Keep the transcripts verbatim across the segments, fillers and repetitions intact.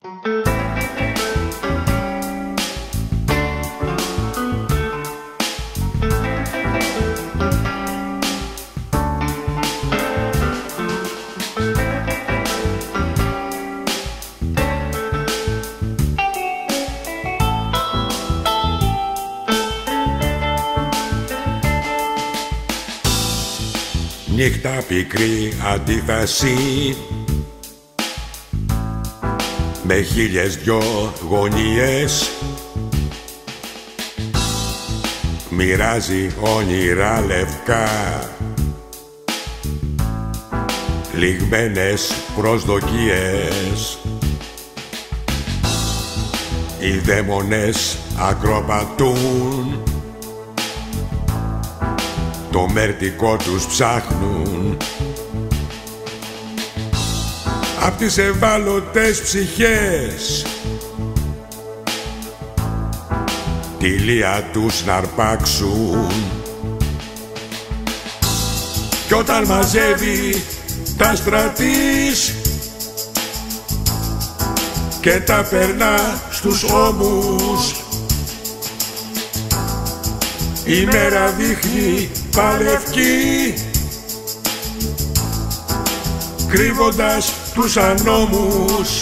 Νύχτα πικρή αντίφαση με χίλιες δυο γωνίες, μοιράζει όνειρα λευκά, λιγμένες προσδοκίες. Οι δαίμονες ακροπατούν, το μερτικό τους ψάχνουν. Απ' τις ευάλωτες ψυχές τη λία τους να αρπάξουν. Κι όταν μαζεύει τα στρατής και τα περνά στους ώμους, η μέρα δείχνει παλευκή, κρύβοντας τους ανώμους.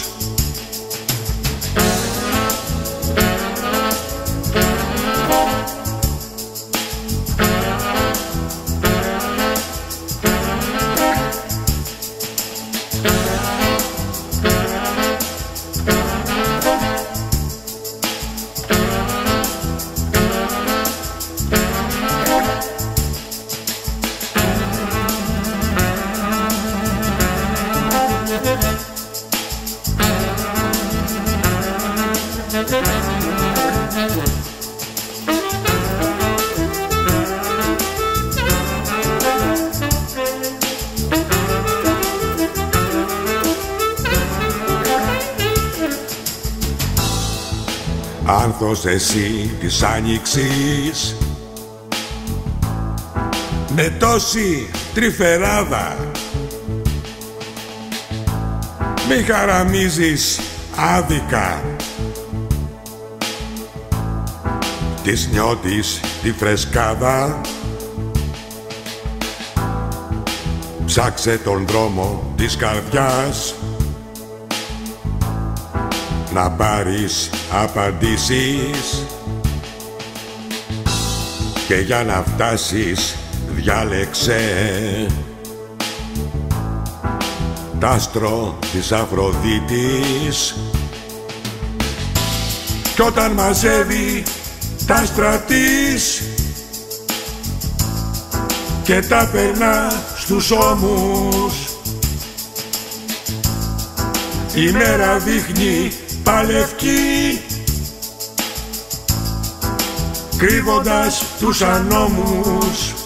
Άνθος εσύ της άνοιξης με τόση τρυφεράδα, μη χαραμίζεις άδικα, της νιώτης τη φρεσκάδα. Ψάξε τον δρόμο της καρδιάς να πάρεις απαντήσεις, και για να φτάσεις διάλεξε τ' άστρο της Αφροδίτης. Κι όταν μαζεύει τα στρατής και τα περνά στους ώμους, η μέρα δείχνει παλευκή, κρύβοντας τους ανώμους.